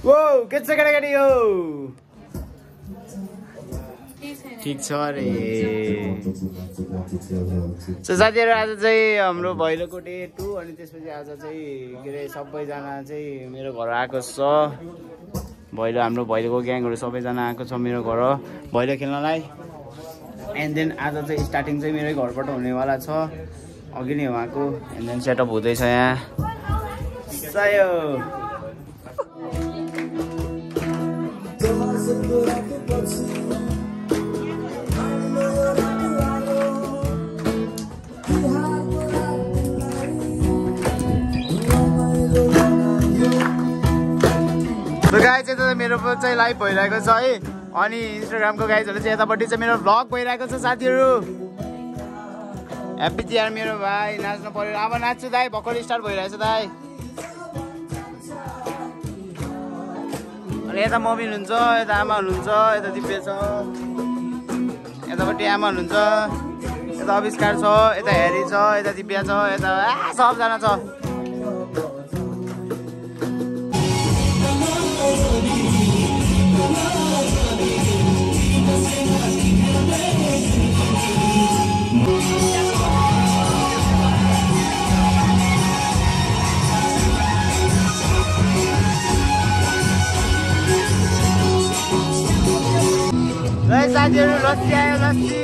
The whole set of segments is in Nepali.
वो के छ केटाकेटी हो ठीक छ रे साथीहरु आज चाहिँ हाम्रो भैलोको डे 2 अनि त्यसपछि आज चाहिँ के रे सबैजना चाहिँ मेरो घर आएको छ भैलो हाम्रो भैलोको ग्याङहरु सबैजना आएको छ मेरो घर भैलो खेल्नलाई एन्ड देन आज चाहिँ स्टार्टिङ चाहिँ मेरै घरबाट हुनेवाला छ अघि नै उहाँको एन्ड देन सेटअप हुँदैछ यहाँ सायो गाई चाहिँ मेरो चाहिँ लाइभ भइरहेको छ है अनि इन्स्टाग्रामको गाइजहरु चाहिँ यतापट्टि चाहिँ मेरो भ्लग भइरहेको छ साथीहरु ह्याप्पी तिहार मेरो भाइ नाच्नु पर्यो अब नाच्छु दाइ भर्खर स्टार्ट भइरहेछ दाइ अनि यता मम्मी हुनुहुन्छ यता आमा हुनुहुन्छ यता दिव्य छ यतापट्टि आमा हुनुहुन्छ यता अविष्कार छ यता हेरी छ यता दिव्या छ यता सबजना छ साथीहरु लस्सी आयो लस्सी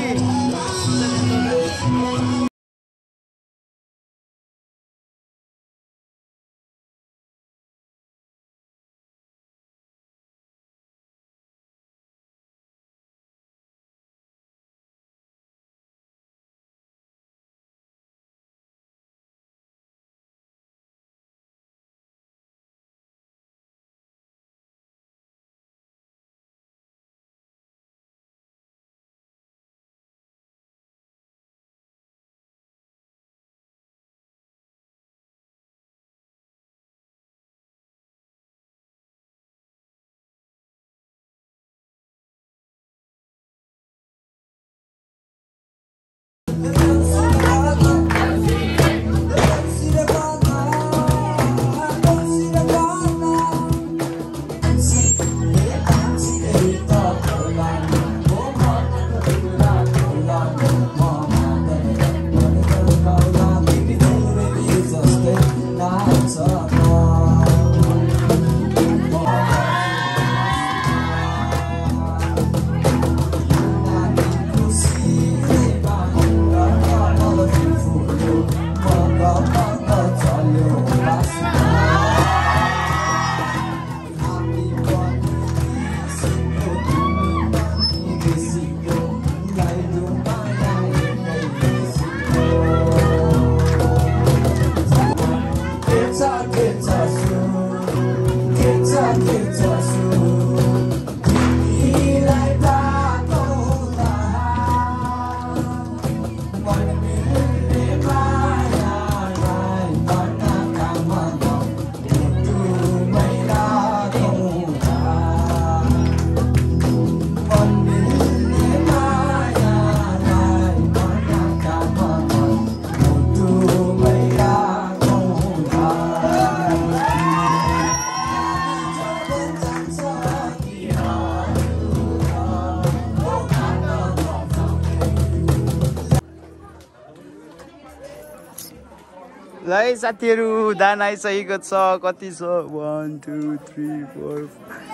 है साथीहरु दान आइसकेको छ कति छ 1 2 3 4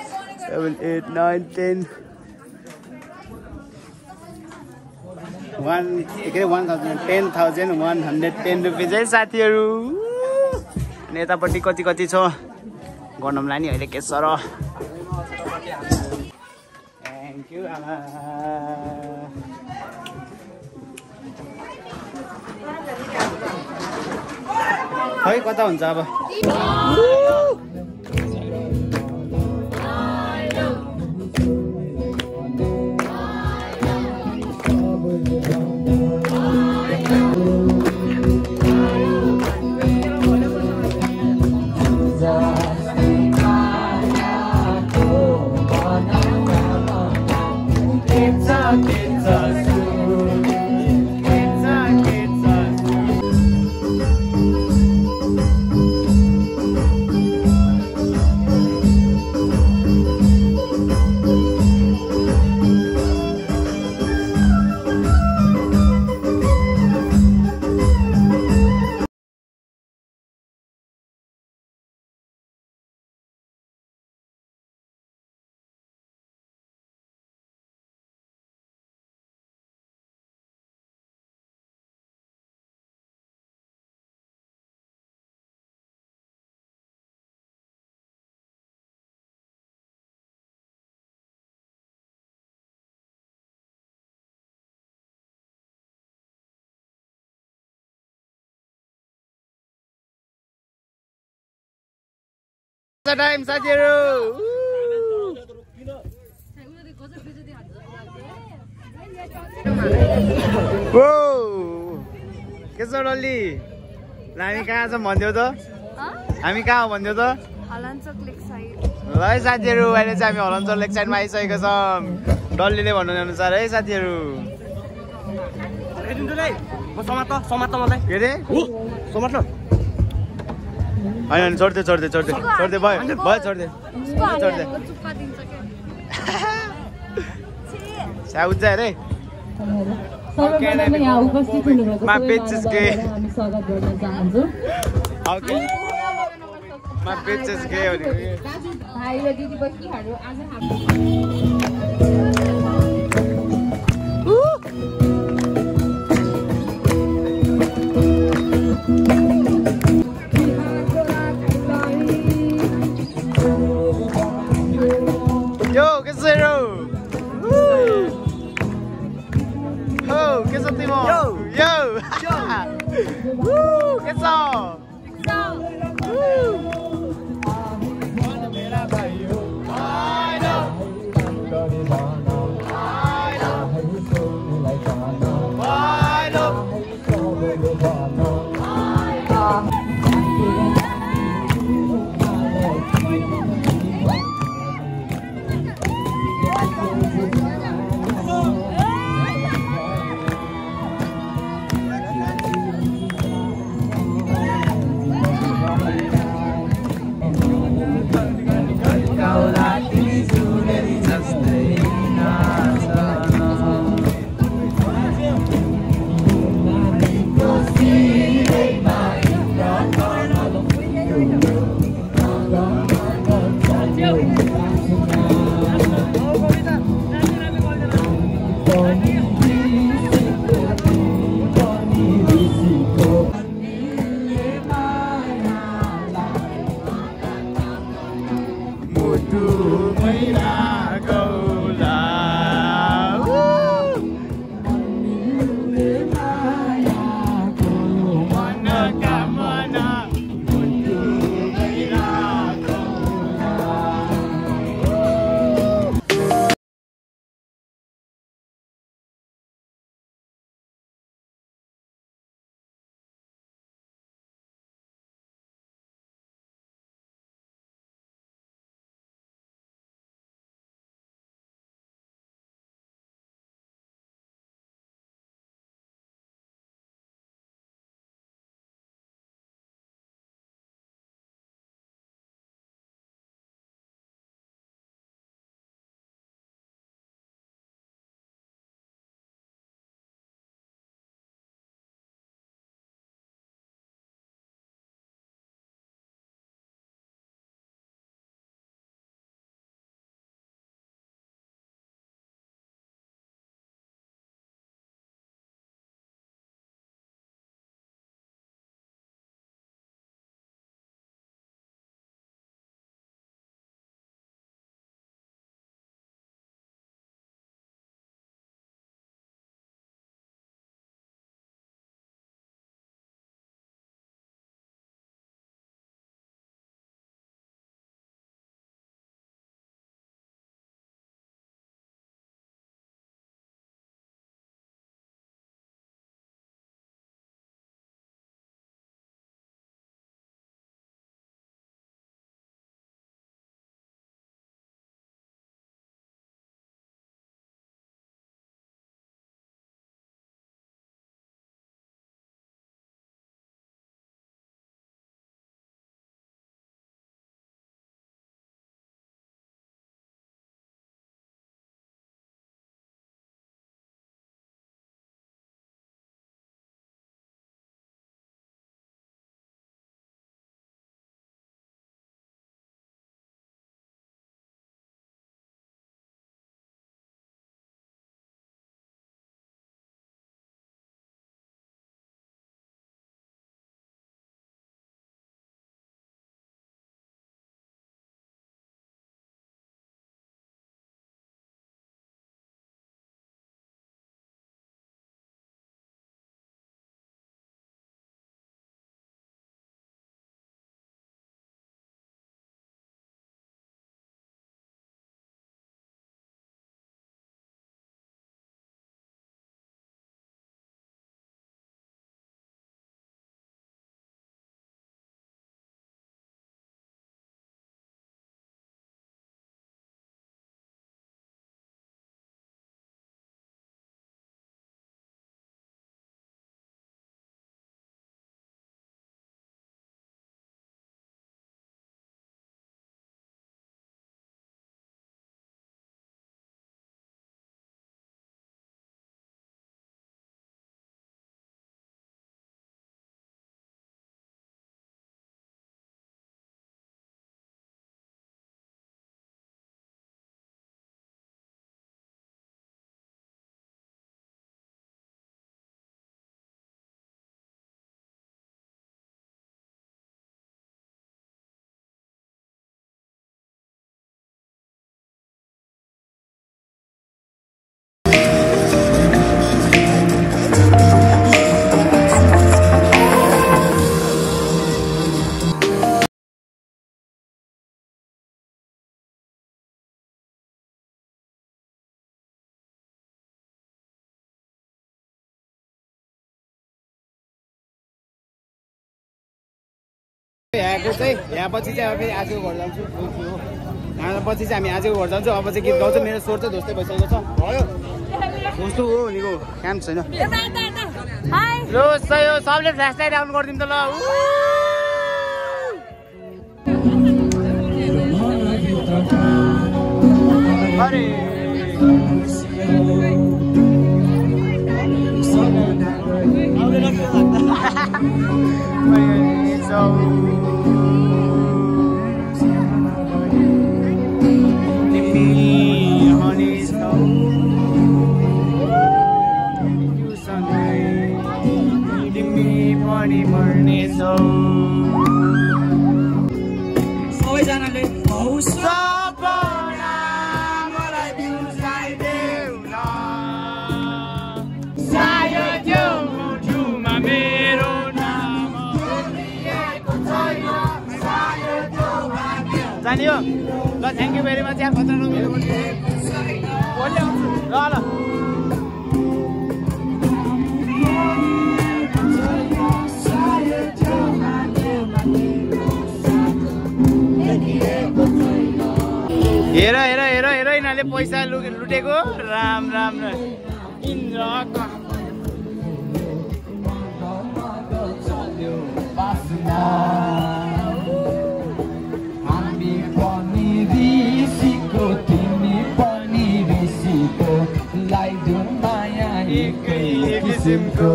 7 8 9 10 10,110 रुपैयाँ है साथीहरु अनि यतापट्टि कति कति छ गर्नौँला नि अहिले के छ र थ्याङ्क यू आमा खै कता हुन्छ अब टाइम साथीहरु के छ डल्ली हामी कहाँ छौँ भन्दियो त हामी कहाँ हो भन्दियो त ल है साथीहरु अहिले चाहिँ हामी हलनचोक लेक साइडमा आइसकेको छौँ डल्लीले भन्नु अनुसार है साथीहरु के अरे होइन चढ्दै चढ्दै चढ्दै चढ्दै भयो भयो चढ्दै चढ्दै साउजा रे सर्वप्रथम यहाँ उपस्थित हुनुभएको My bitch is gay. हामी स्वागत गर्न चाहन्छौँ। Okay. My bitch is gay. भाइ र दिदी बहिनीहरू आज हाम्रो Yo, ¿qué es eso? Oh, ¿qué es eso, Timo? Yo. ¿Qué es eso? यहाँको चाहिँ यहाँ पछि चाहिँ अब आजको घर जान्छु पछि चाहिँ हामी आजको घर जान्छौँ अब चाहिँ गीत गाउँछौँ मेरो स्वर चाहिँ ध्वस्तै भइसकेको छ भयो कस्तो हो निको काम छैन लो यो सबले फ्ल्यास लाइट आउनु गरिदिउँ त ल अरे सबैजनाले जानियो ल थ्याङ्क यू भेरी मच यार खतरा नमिलो ल ल हेर हेर हेर हेर यिनीहरूले पैसा लुटेको राम राम इन्द्र किसिमको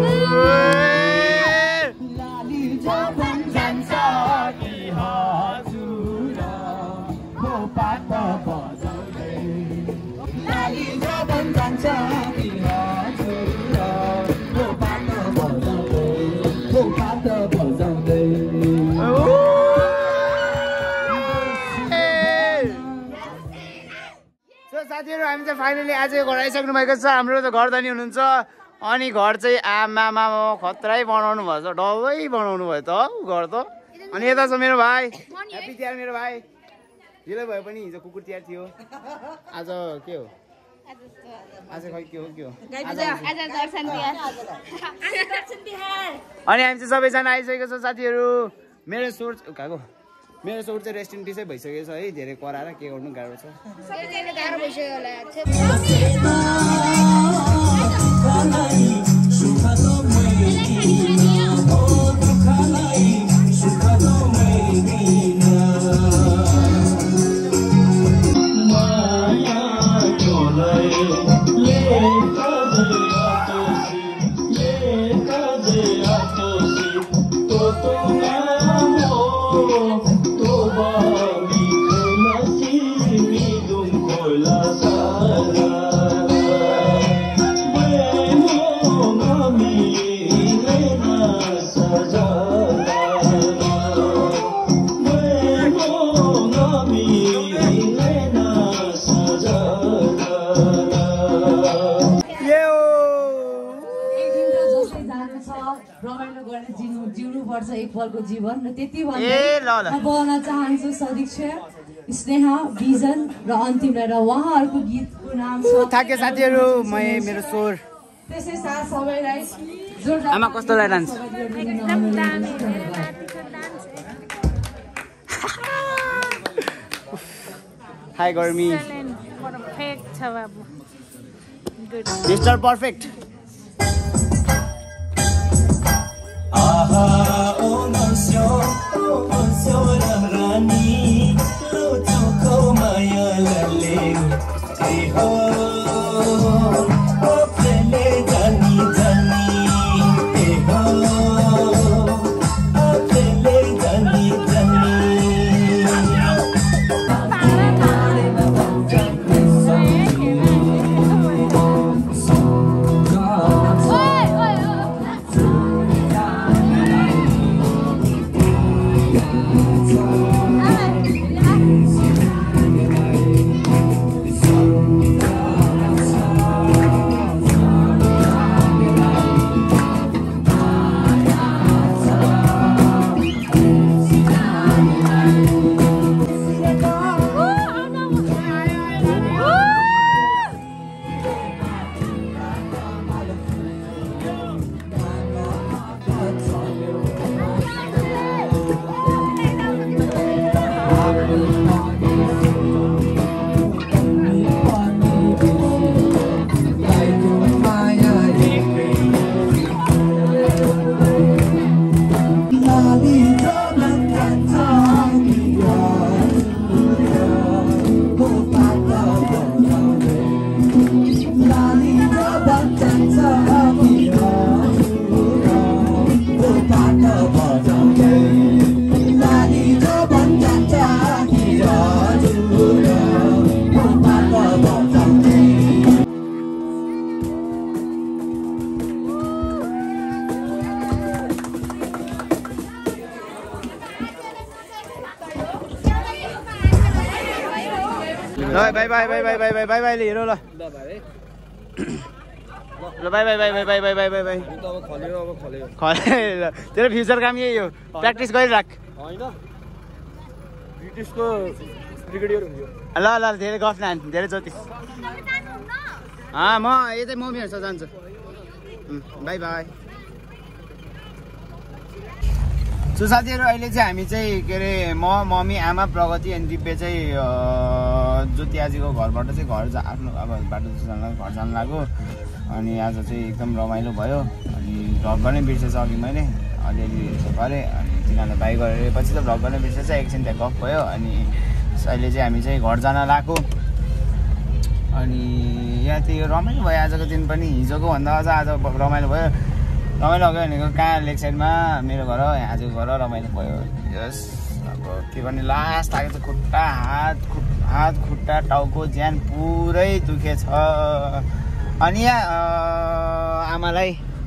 लाली जब जान्छ कि हजुर हो पात बजाउँदै लाली जब जान्छ कि हजुर हो पात बजाउँदै साथीहरू हामी चाहिँ फाइनली आज घर आइसक्नु भएको छ हाम्रो त घर धनी हुनुहुन्छ अनि घर चाहिँ आमामा खतरै बनाउनु भएछ डल्लै बनाउनु भयो त घर त अनि यता छ मेरो भाइ ह्याप्पी तिहार मेरो भाइ ढिलो भयो पनि हिजो कुकुर तिहार थियो आज के हो आज खै के हो अनि हामी चाहिँ सबैजना आइसकेको छ साथीहरू मेरो सोच गएको मेरो सोर चाहिँ रेस्ट इन पिसै भइसकेको छ है धेरै कराएर के गर्नु गाह्रो छ एकपलको जीवन र त्यति भन्दै बोल्न चाहन्छु सदीक्षा स्नेहा विजन र अन्तिम र उहाँहरूको गीतको नाम छ थाके साथीहरू मेरो स्वर त्यसै साथ सबैलाई आमा कस्तो डान्स हाई गर्मी पर्फेक्ट छ बाबु गुड मिस्टर पर्फेक्ट आहा ओ मन्स्यो रानी लो चोखो माया लले ए हो ओ प्रेमले जानी जानी ए हो ओ प्रेमले जानी जानी Sorry. ल बाई बाई बाई बाई बाई बाई बाई बाई हिरो ल ल बाई बाई बाई बाई बाई बाई बाई बाई बाई खले ल तेरो फ्युचर काम यही हो प्र्याक्टिस गरिराख ब्रिटिसको ब्रिगेडियर हुन्थ्यो ल ल धेरै गफ न धेरै ज्योतिष म यतै मम्मीहरूसँग जान्छु बाई बाई सो साथीहरू अहिले चाहिँ हामी चाहिँ के अरे म मम्मी आमा प्रगति अनि दिव्य चाहिँ ज्योति आजीको घरबाट चाहिँ घर आफ्नो अब बाटो घर जानु लाग्यो अनि आज चाहिँ एकदम रमाइलो भयो अनि भ्लग गर्नै बिर्सेछ अघि मैले अलिअलि गरेँ अनि तिनीहरूलाई बाई गरेपछि त भ्लग गर्नै बिर्सेछ एकछिन त्यहाँ गफ भयो अनि अहिले चाहिँ हामी चाहिँ घर जान लाग्यो अनि यहाँ त्यो रमाइलो भयो आजको दिन पनि हिजोको भन्दा अझ आज रमाइलो भयो रमाइलो भयो भनेको कहाँ लेक साइडमा मेरो घर आजको घर रमाइलो भयो यस अब के गर्ने लास्ट लाग्यो त खुट्टा हात खुट्टा टाउको ज्यान पुरै दुखेछ अनि यहाँ आमालाई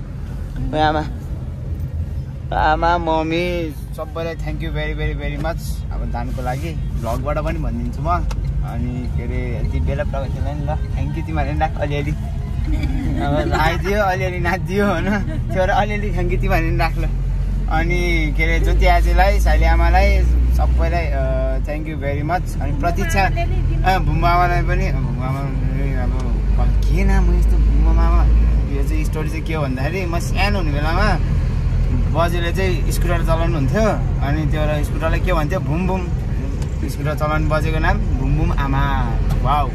आमा मम्मी सबैलाई thank you very very very much अब दानको लागि भ्लगबाट पनि भनिदिन्छु म अनि के अरे दिव्यलाई प्रगतिलाई नि ल थ्याङ्क यू तिमीहरूले राख अलिअलि अब आइदियो अलिअलि नाचिदियो होइन त्यो अलिअलि थ्याङ्क यू तिमीहरूले राख्ल अनि के अरे ज्योति आजीलाई साइली आमालाई सबैलाई थ्याङ्क यू भेरी मच अनि प्रतीक्षा भुम्बा आमालाई पनि भुम्बा आमा अब के नाम यस्तो भुम्बा आमा यो चाहिँ स्टोरी चाहिँ के हो भन्दाखेरि म सानो हुने बेलामा बजेले चाहिँ स्कुटर चलाउनुहुन्थ्यो अनि त्यो स्कुटरलाई के भन्थ्यो भुम भुम स्कुटर चलाउनु बजेको नाम भुम भुम आमा वाउ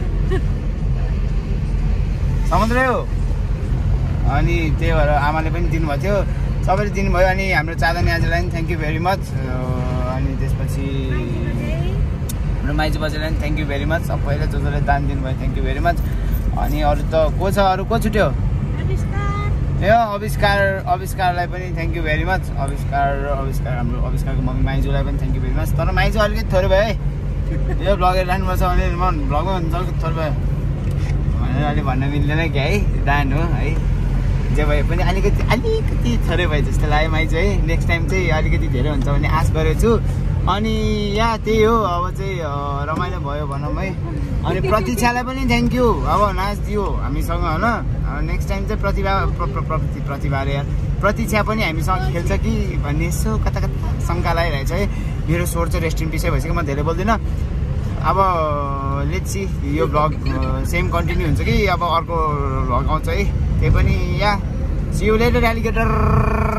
समुद्र हो अनि त्यही भएर आमाले पनि दिनुभएको थियो सबैले दिनुभयो अनि हाम्रो चाँदनी आजीलाई पनि थ्याङ्क यू भेरी मच अनि त्यसपछि हाम्रो माइजू बजेलाई पनि थ्याङ्क यू भेरी मच सबैले जसले दान दिनुभयो थ्याङ्क यू भेरी मच अनि अरू त को छ अरू को छुट्यो ए अविष्कारलाई पनि थ्याङ्क यू भेरी मच अविष्कार हाम्रो अविष्कारको मम्मी माइजूलाई पनि थ्याङ्क यू भेरी मच तर माइजू अलिकति थोरै भयो है यो ब्लगहरू राख्नुपर्छ भने म ब्लगमा हुन्छ अलिकति थोरै भयो भनेर अहिले भन्न मिल्दैन कि है दान हो है जे भए पनि अलिकति थोरै भयो जस्तो लाग्यो माइजू है नेक्स्ट टाइम चाहिँ अलिकति धेरै हुन्छ भन्ने आश गरेको छु अनि यहाँ त्यही हो अब चाहिँ रमाइलो भयो भनौँ है अनि प्रतीक्षालाई पनि थ्याङ्क यू अब नाच्दियो हामीसँग होइन नेक्स्ट टाइम चाहिँ प्रतीक्षा पनि हामीसँग खेल्छ कि भन्ने यसो कता शङ्का लागिरहेछ है मेरो स्वर चाहिँ रेस्ट इन पिसै भइसक्यो म धेरै बोल्दिनँ अब लेट्स सी यो भ्लग सेम कन्टिन्यू हुन्छ कि अब अर्को भ्लग आउँछ है त्यही पनि या सी यू लेटर एलिगेटर